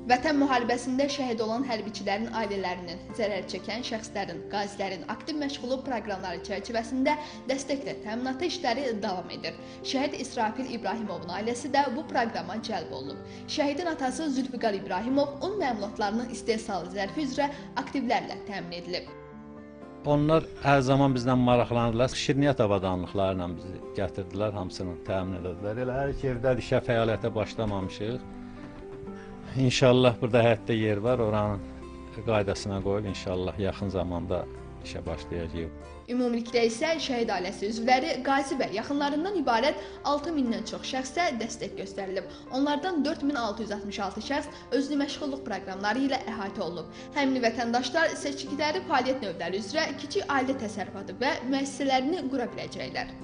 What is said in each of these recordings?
Vətən müharibəsində şəhid olan hərbiçilərin ailələrinin, zərər çəkən şəxslərin, qazilərin aktiv məşğulu proqramları çərçivəsində dəstəklə təminatı işləri davam edir. Şəhid İsrafil İbrahimovun ailəsi də bu proqrama cəlb olunub. Şəhidin atası Zülfiqar İbrahimov un məmulatlarının istehsalı zərfi üzrə aktivlərlə təmin edilib. Onlar hər zaman bizdən maraqlanırlar. Şirniyyat avadanlıqlarla bizi gətirdilər, hamısını təmin edildilər. Elə hər iki evdə işə fəaliyyətə başlamamışıq. İnşallah burada həyətdə yer var, oranın qaydasına qoyub inşallah yaxın zamanda işə başlayacağıq. Ümumilikdə isə şəhid ailəsi üzvləri, qazi və yaxınlarından ibarət 6000-dən çox şəxsə dəstək göstərilib. Onlardan 4666 şəxs özlü məşğulluq proqramları ilə əhatə olunub. Həmin vətəndaşlar seçdikləri fəaliyyət növləri üzrə kiçik ailə təsərrüfatı və müəssisələrini qura biləcəklər.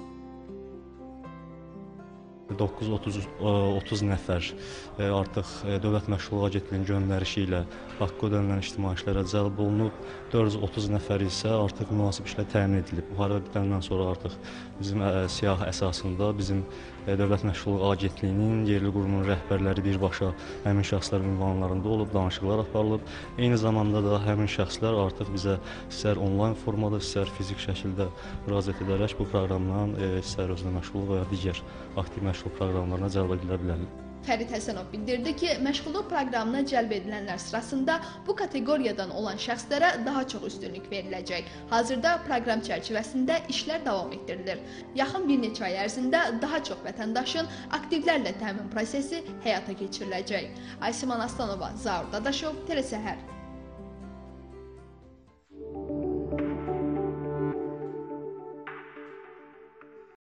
930 nəfər artıq Dövlət Məşğulluq Agentliyinin göndərişi ilə haqqı ödənilən ictimai işlərə cəlb olunub. 430 nəfər isə artıq münasib işlə təmin edilib. Müharibə bitəndən sonra artıq bizim siyahı əsasında bizim Dövlət Məşğulluq Agentliyinin yerli qurumun rəhbərləri birbaşa həmin şəxslərin ünvanlarında olub, danışıqlar aparılıb. Eyni zamanda da həmin şəxslər artıq bizə istər onlayn formada, istər fizik şəkildə müraciət edərək bu proqramdan istər özünə məşğulluq və ya digər aktiv məşğulluq proqramlarına cəlb edilə bilərlər. Fərid Həsənov bildirdi ki, məşğulluq proqramına cəlb edilənlər sırasında bu kateqoriyadan olan şəxslərə daha çox üstünlük veriləcək. Hazırda proqram çərçivəsində işlər davam etdirilir. Yaxın bir neçə ay ərzində daha çox vətəndaşın aktivlərlə təmin prosesi həyata keçiriləcək. Aysiman Aslanova, Zaur Dadaşov, Telesəhər.